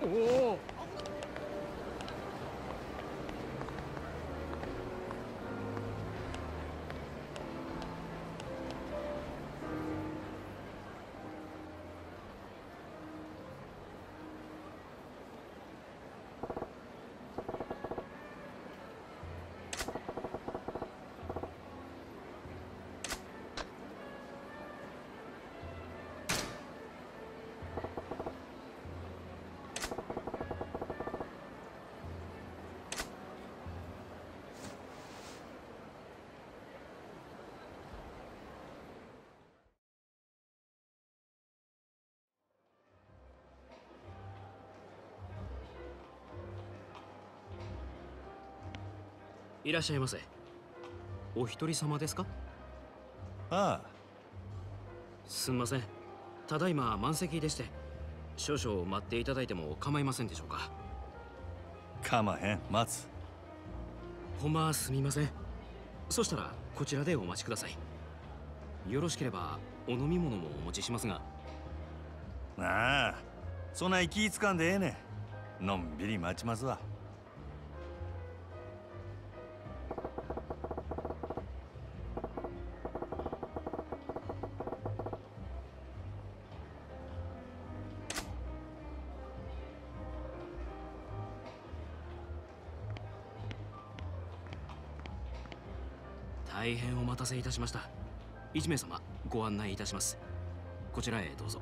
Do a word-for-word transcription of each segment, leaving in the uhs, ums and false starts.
おお。いらっしゃいませ。お一人様ですか？ ああ。 すんません。ただいま満席でして、少々待っていただいても構いませんでしょうか？ かまへん、待つ。 ほんますみません。そしたらこちらでお待ちください。よろしければお飲み物もお持ちしますが。 ああ、そない気ぃつかんでええねん。のんびり待ちますわ。 大変お待たせいたしました。一名様ご案内いたします。こちらへどうぞ。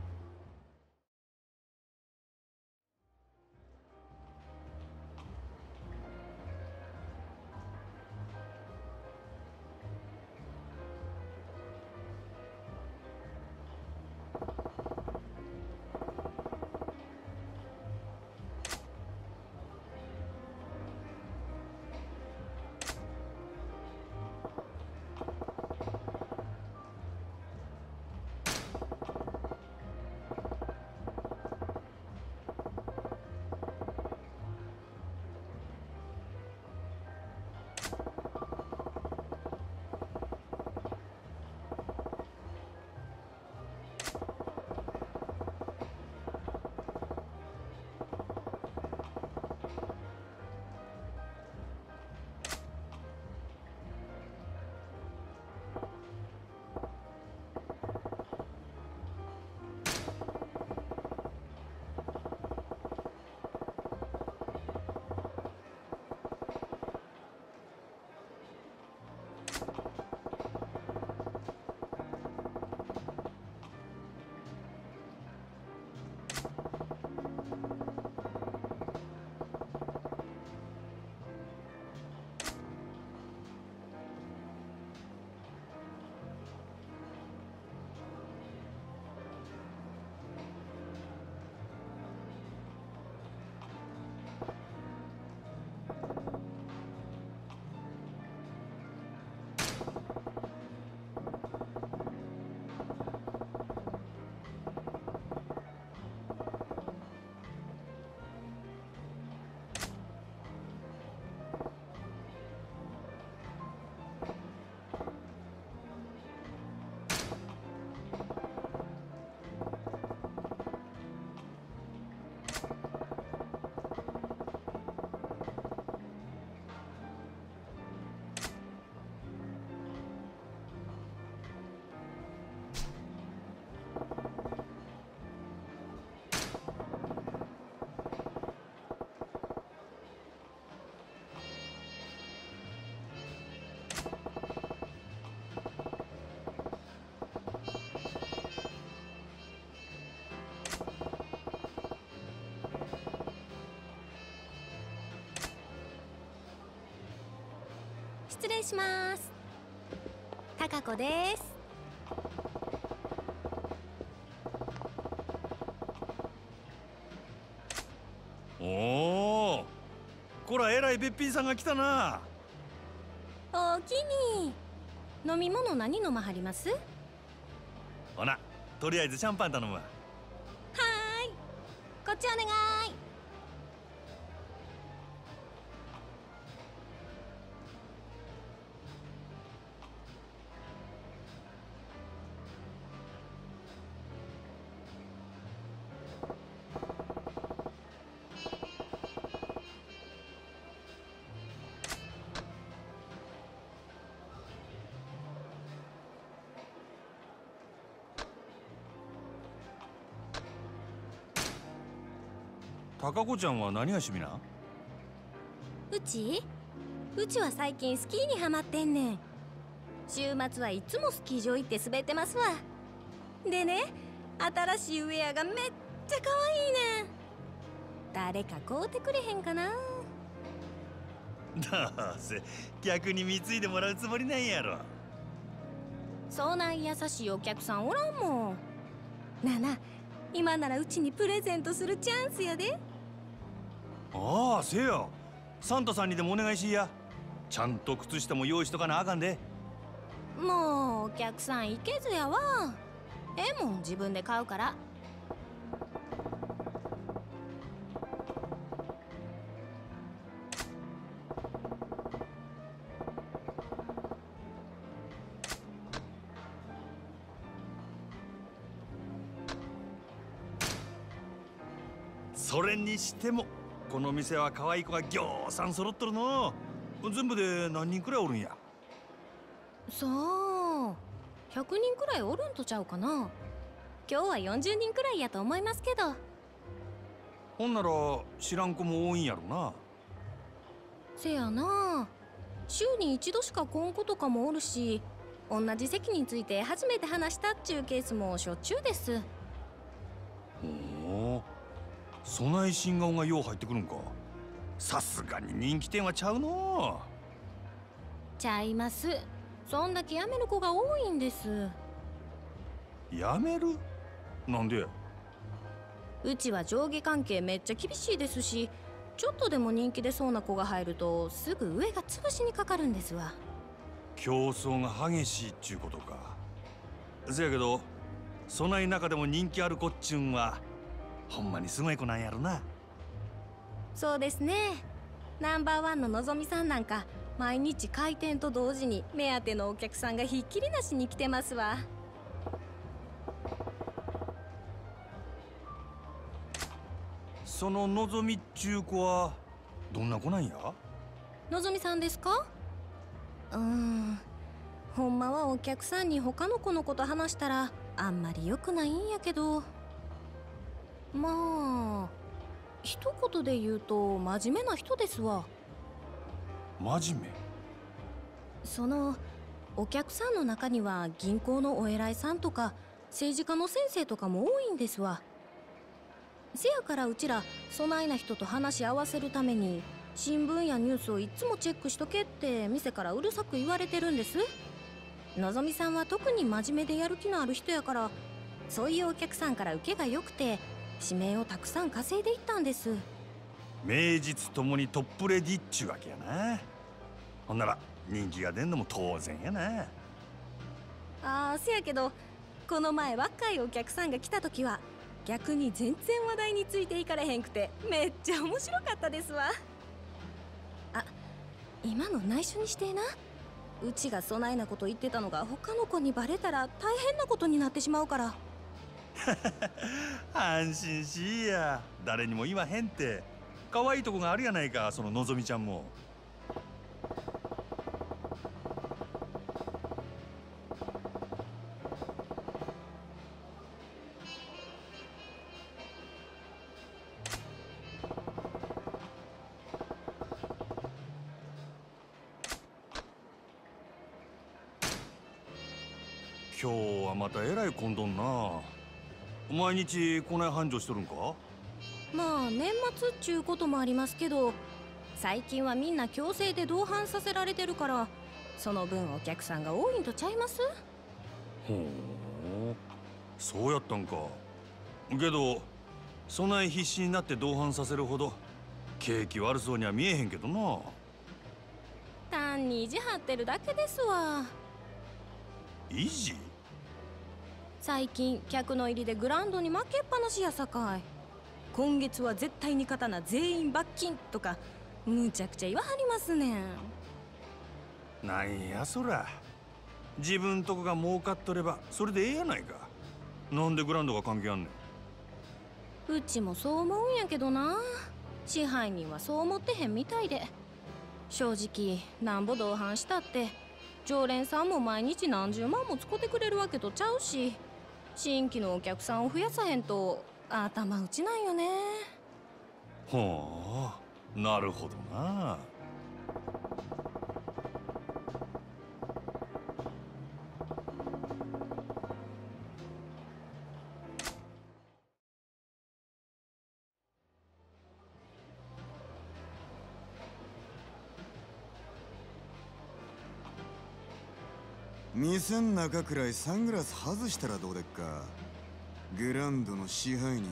失礼します。高子です。 おお、こらえらいべっぴんさんが来たな。 おおきに。飲み物何飲まはります？ ほな、とりあえずシャンパン頼むわ。 はーい、こっちお願い。 高子ちゃんは何が趣味な？ うちうちは最近スキーにハマってんねん。週末はいつもスキー場行って滑ってますわ。でね、新しいウェアがめっちゃ可愛いねん。誰か買うてくれへんかな。 どうせ逆に貢いでもらうつもりなんやろ。 そない優しいお客さんおらんもん。なあなあ、今ならうちにプレゼントするチャンスやで。 ああ、せや。サンタさんにでもお願いしや。ちゃんと靴下も用意しとかなあかんで。 もうお客さんいけずやわ。ええもん自分で買うから。 それにしてもこの店は可愛い子がぎょうさん揃っとるの。全部で何人くらいおるんや？ さあひゃくにんくらいおるんとちゃうかな。今日はよんじゅうにんくらいやと思いますけど。 ほんなら知らん子も多いんやろな。 せやな、週に一度しか来ん子とかもおるし、同じ席について初めて話したっちゅうケースもしょっちゅうです。 ほう、そない新顔がよう入ってくるんか。さすがに人気店はちゃうの。 ちゃいます。そんだけ辞める子が多いんです。 やめる？なんで？ うちは上下関係めっちゃ厳しいですし、ちょっとでも人気出そうな子が入るとすぐ上が潰しにかかるんですわ。 競争が激しいっちゅうことか。せやけどそない中でも人気ある子っちゅうんはほんまにすごい子なんやろな。 そうですね。ナンバーワンののぞみさんなんか毎日開店と同時に目当てのお客さんがひっきりなしに来てますわ。 そののぞみっちゅう子はどんな子なんや？ のぞみさんですか？うーん、ほんまはお客さんに他の子のこと話したらあんまり良くないんやけど、まあ一言で言うと真面目な人ですわ。 真面目？ そのお客さんの中には銀行のお偉いさんとか政治家の先生とかも多いんですわ。せやからうちらそないな人と話し合わせるために新聞やニュースをいつもチェックしとけって店からうるさく言われてるんです。のぞみさんは特に真面目でやる気のある人やから、そういうお客さんから受けが良くて指名をたくさん稼いでいったんです。 名実ともにトップレディっちゅうわけやな。ほんなら人気が出んのも当然やな。 ああ、せやけどこの前若いお客さんが来た時は逆に全然話題についていかれへんくてめっちゃ面白かったですわ。あ、今の内緒にしてえな。うちがそないなこと言ってたのが他の子にバレたら大変なことになってしまうから。 安心しいや、誰にも言わへんって。可愛いとこがあるやないか、そののぞみちゃんも。今日はまたえらい混んどんな。毎日こない繁盛しとるんか？ まあ年末っちゅうこともありますけど、最近はみんな強制で同伴させられてるからその分お客さんが多いんとちゃいます？ ほう、そうやったんか。けどそない必死になって同伴させるほど景気悪そうには見えへんけどな。 単に意地張ってるだけですわ。 意地？ 最近客の入りでグラウンドに負けっぱなしやさかい。今月は絶対に勝たな全員罰金とかむちゃくちゃ言わはりますねん。 なんやそら。自分とこが儲かっとればそれでええやないか。なんでグラウンドが関係あんねん。 うちもそう思うんやけどな。支配人はそう思ってへんみたいで。正直なんぼ同伴したって常連さんも毎日何十万も使ってくれるわけとちゃうし、新規のお客さんを増やさへんと頭打ちなんよね。 ほう、なるほどな。 店ん中くらいサングラス外したらどうでっか。グランドの支配人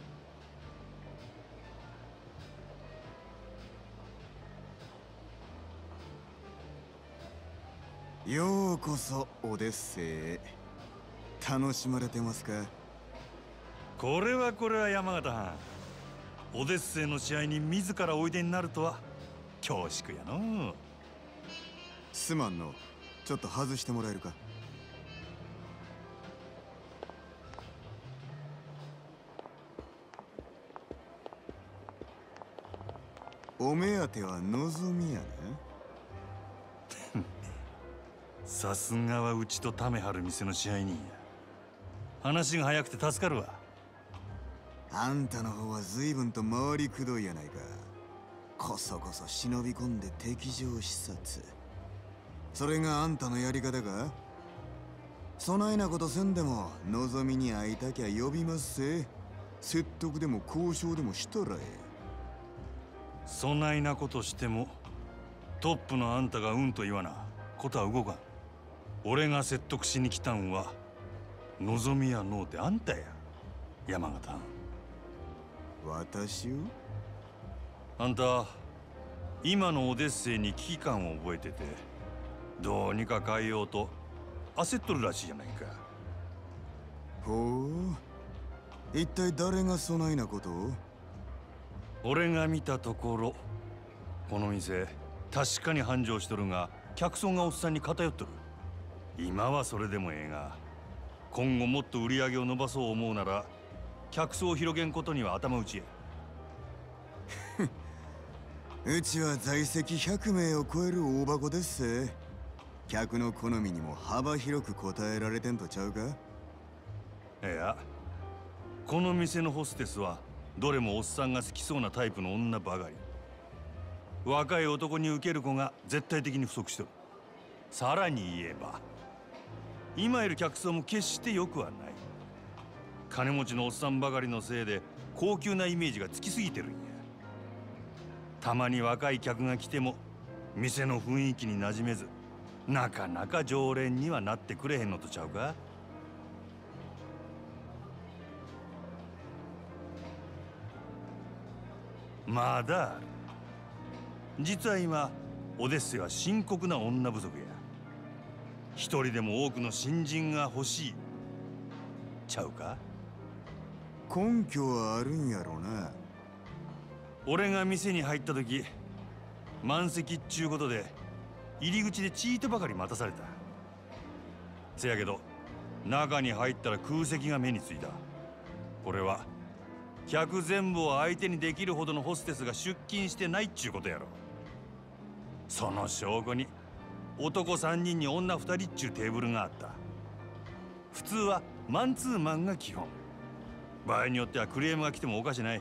はん。ようこそオデッセイへ。楽しまれてますか？ これはこれは山形藩、オデッセイの試合に自らおいでになるとは恐縮やの。 すまんの、ちょっと外してもらえるか。お目当ては望みやね。 さすがはうちとためはる店の支配人や。話が早くて助かるわ。 あんたの方は随分と回りくどいやないか。こそこそ忍び込んで敵情視察。それがあんたのやり方か？そないなことせんでも望みに会いたきゃ呼びますせ。説得でも交渉でもしたらえ。 そないなことしてもトップのあんたがうんと言わなことは動かん。俺が説得しに来たんは望みやのうてあんたや、山形。 私を？ あんた今のオデッセイに危機感を覚えてて、どうにか変えようと焦っとるらしいじゃないか。 ほう、一体誰がそないなことを？ 俺が見たところ、この店確かに繁盛しとるが客層がおっさんに偏っとる。今はそれでもええが、今後もっと売り上げを伸ばそう思うなら客層を広げんことには頭打ちや。 うちは在籍ひゃくめいを超える大箱ですせ。客の好みにも幅広く応えられてんとちゃうか？ いや、この店のホステスはどれもおっさんが好きそうなタイプの女ばかり。若い男に受ける子が絶対的に不足してる。さらに言えば今いる客層も決して良くはない。金持ちのおっさんばかりのせいで高級なイメージがつきすぎてるんや。たまに若い客が来ても店の雰囲気に馴染めず、なかなか常連にはなってくれへんのとちゃうか？まだある。実は今オデッセイは深刻な女不足や。一人でも多くの新人が欲しいちゃうか？ 根拠はあるんやろな。 俺が店に入った時、満席っちゅうことで入り口でチートばかり待たされた。せやけど中に入ったら空席が目についた。これは客全部を相手にできるほどのホステスが出勤してないっちゅうことやろ。その証拠に男さんにんに女ふたりっちゅうテーブルがあった。普通はマンツーマンが基本。場合によってはクレームが来てもおかしない。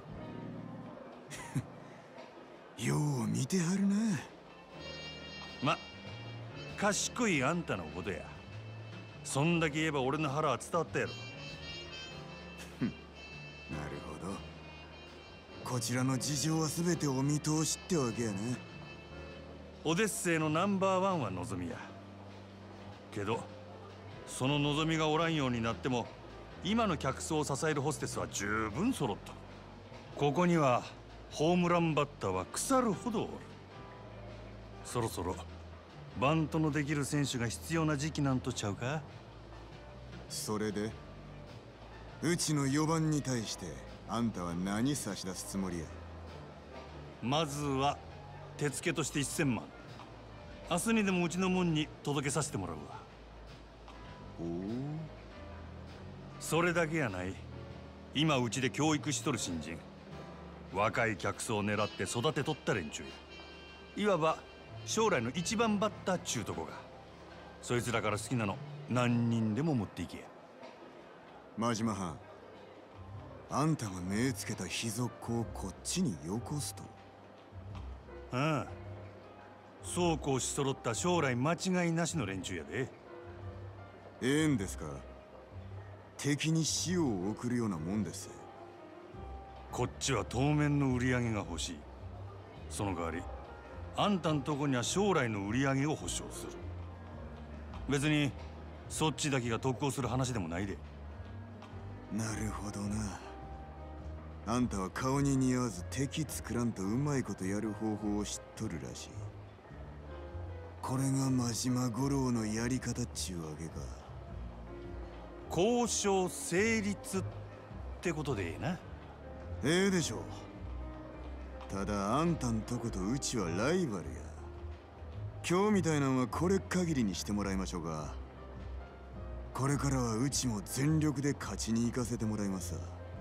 よう見てはるな。 ま、賢いあんたのことや。そんだけ言えば俺の腹は伝わったやろ。 なるほど。こちらの事情は全てお見通しってわけやね。 オデッセイのナンバーワンは望みや。けどその望みがおらんようになっても今の客層を支えるホステスは十分揃った。ここにはホームランバッターは腐るほどおる。そろそろバントのできる選手が必要な時期なんとちゃうか？ それでうちのよばんに対してあんたは何差し出すつもりや？ まずは手付けとしてせんまん、明日にでもうちの門に届けさせてもらうわ。 おお、 それだけやない。今うちで教育しとる新人、若い客層を狙って育てとった連中や。いわば将来の一番バッターっちゅうとこが。そいつらから好きなの何人でも持っていけや。 真島藩、 あんたが目つけた秘族子をこっちによこすと。 ああ、そうこうし揃った将来間違いなしの連中やで。 ええんですか。敵に死を送るようなもんです。 こっちは当面の売り上げが欲しい。その代わりあんたんとこには将来の売り上げを保証する。別にそっちだけが得をする話でもないで。 なるほどな。あんたは顔に似合わず敵作らんとうまいことやる方法を知っとるらしい。これが真島五郎のやり方っちゅうわけか。 交渉成立ってことでええな。 ええでしょう。ただあんたんとことうちはライバルや。今日みたいなんはこれ限りにしてもらいましょうか。これからはうちも全力で勝ちに行かせてもらいますわ。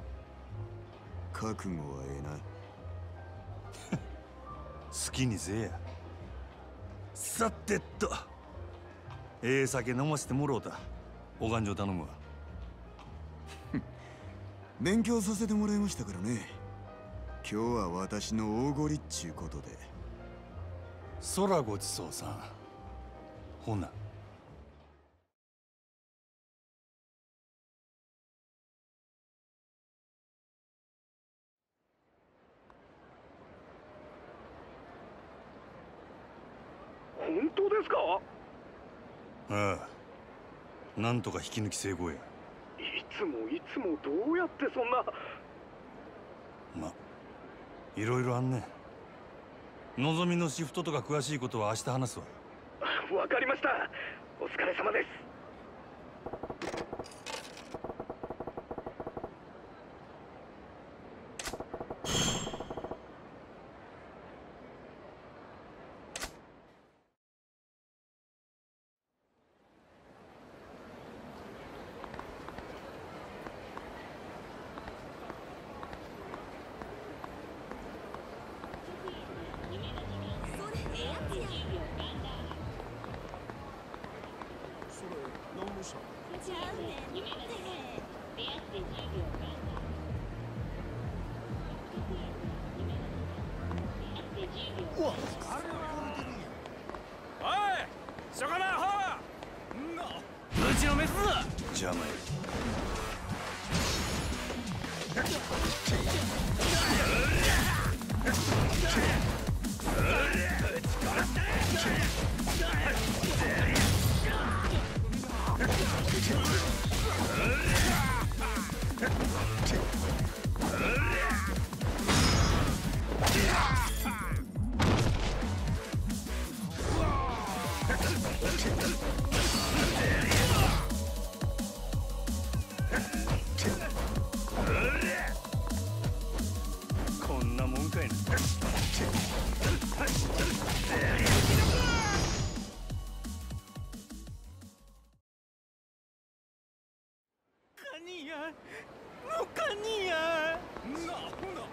覚悟はええな。 好きにせえや。さてと、ええ酒飲ませてもろうた。お勘定頼むわ。 勉強させてもらいましたからね。今日は私のおごりっちゅうことで。 そらごちそうさん。ほな。 本当ですか？ ああ、なんとか引き抜き成功や。 いつもいつもどうやってそんな。 ま、いろいろあんねん。のぞみのシフトとか詳しいことは明日話すわ。 わかりました。お疲れ様です。 邪魔や。こんなもんかいな。カニや、もうカニや。な、ほな。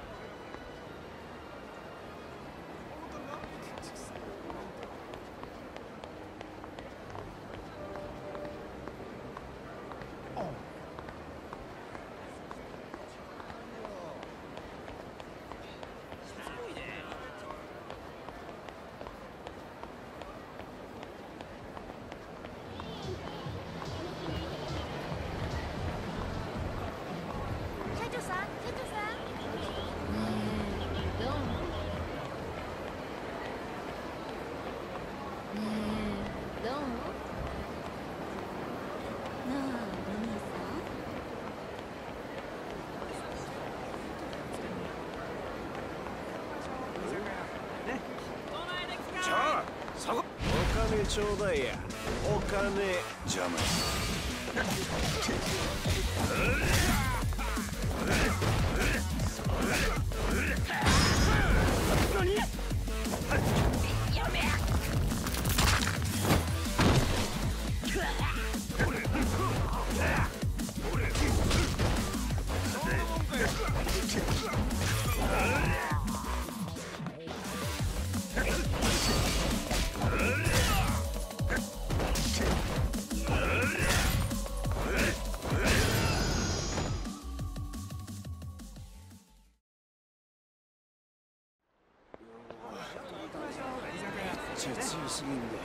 ちょうだいや。お金邪魔や。 何？やめや。 すぎんで。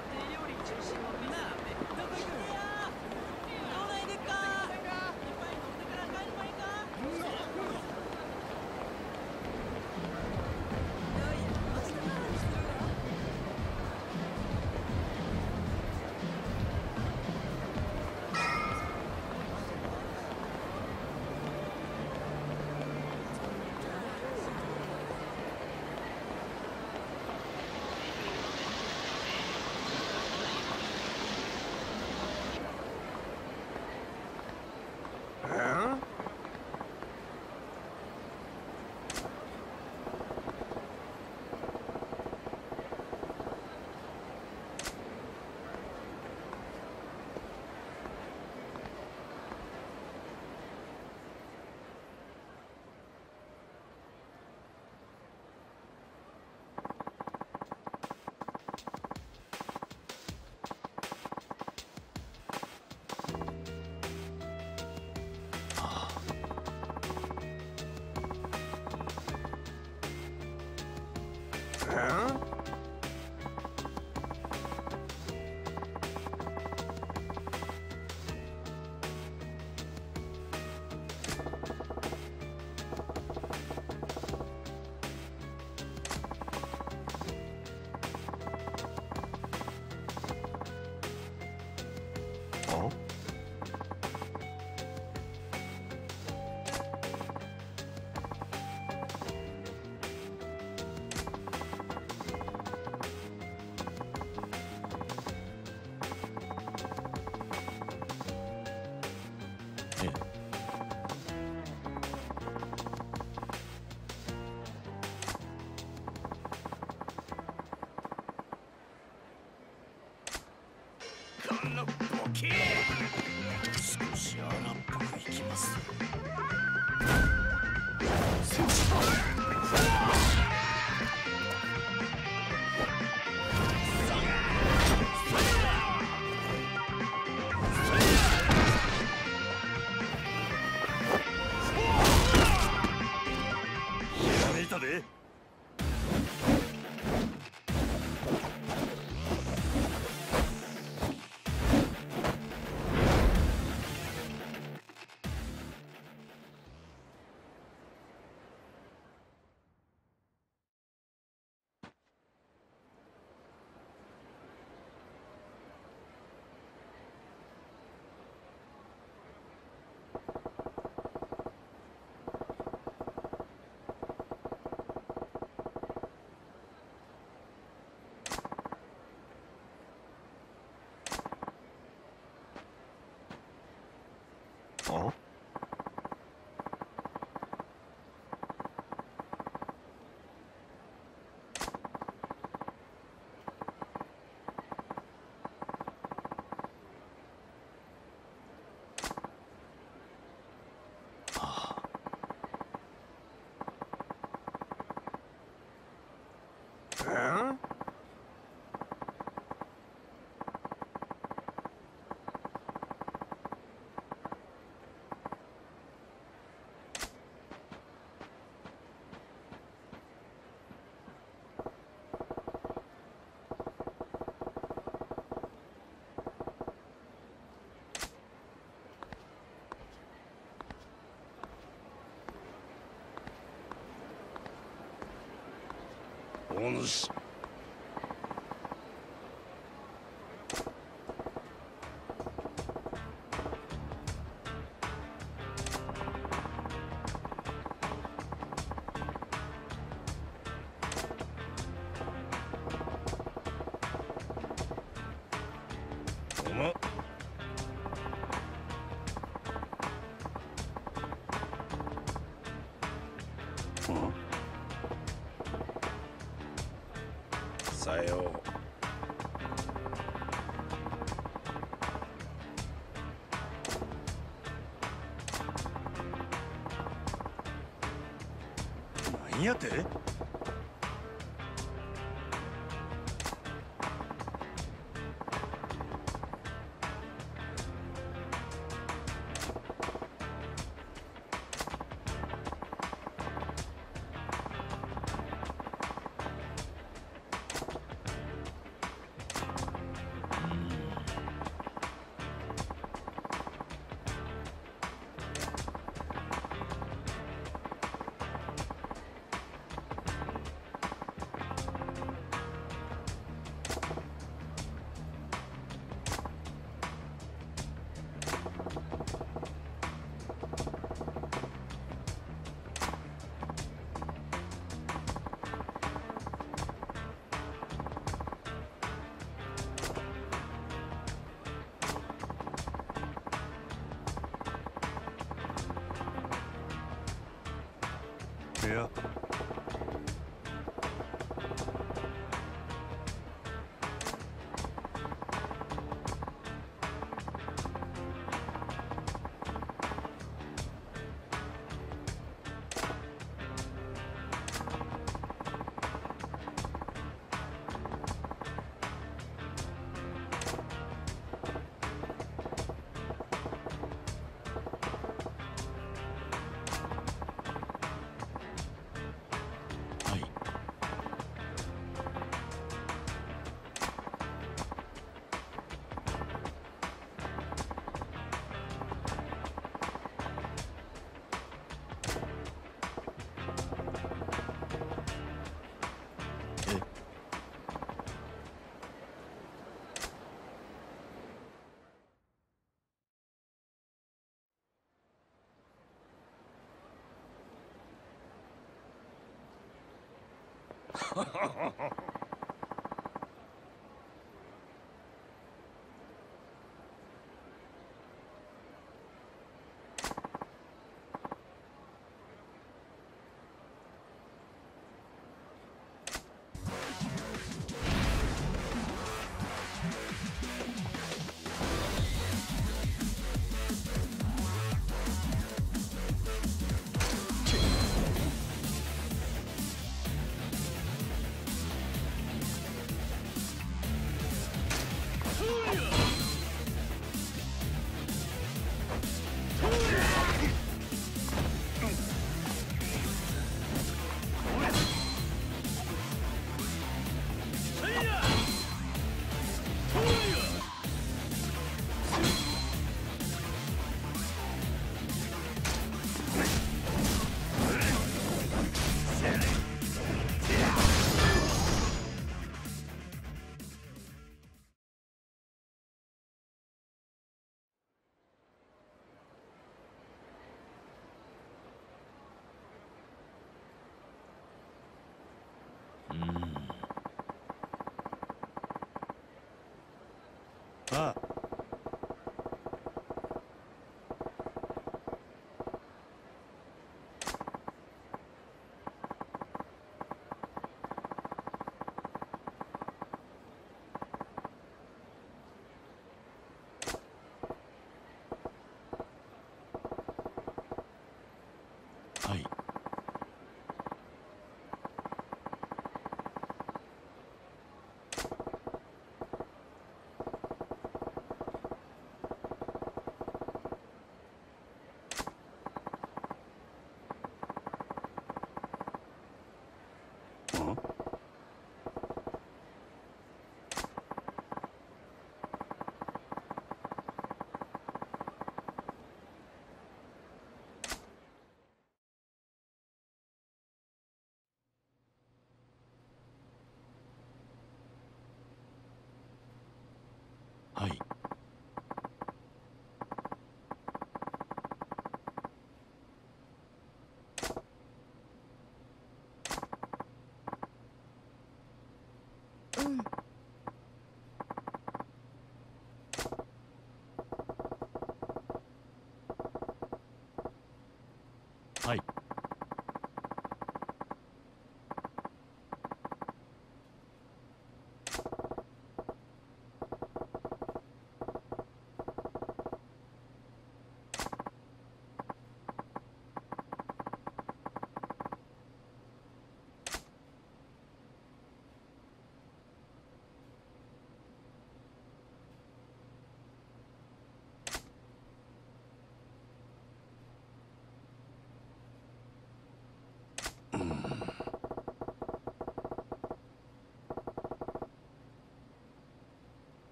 このボケ。少し荒っぽくいきます。 やめたで。 お主。おま。さよう。 何やて？ いや、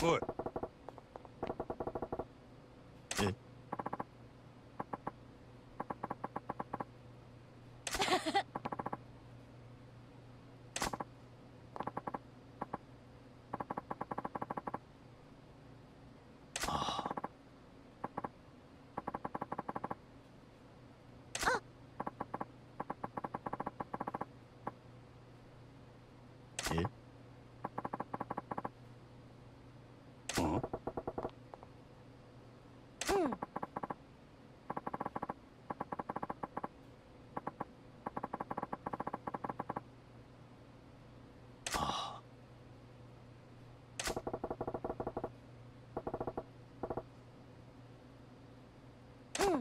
おい。 え？え？ うん？ うん。うん。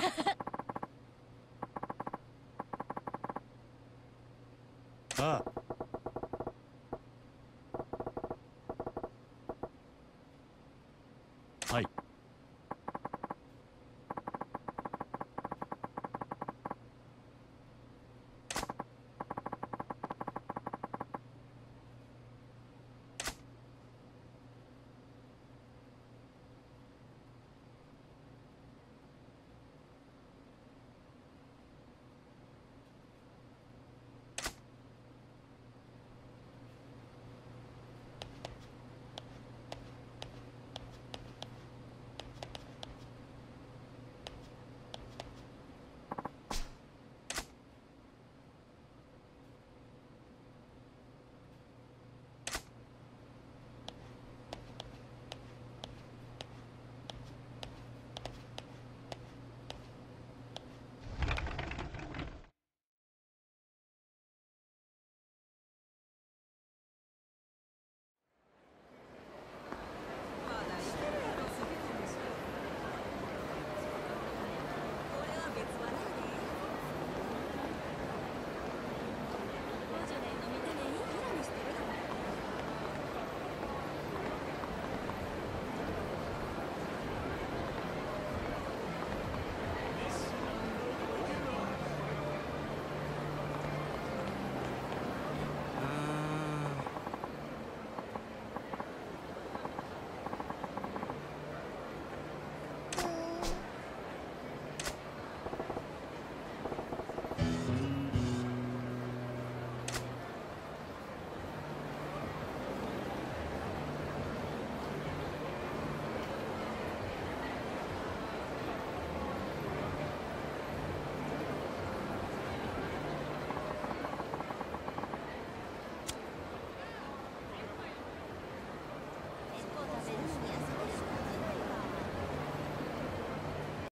ああ。